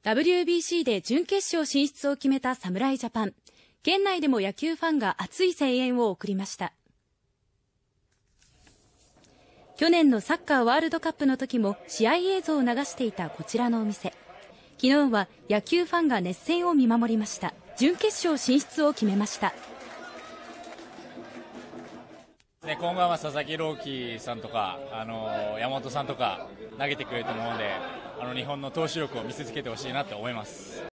WBC で準決勝進出を決めた侍ジャパン。県内でも野球ファンが熱い声援を送りました。去年のサッカーワールドカップの時も試合映像を流していたこちらのお店。昨日は野球ファンが熱戦を見守りました。準決勝進出を決めました。 今後は佐々木朗希さんとか山本さんとか投げてくれると思うので、日本の投手力を見せつけてほしいなと思います。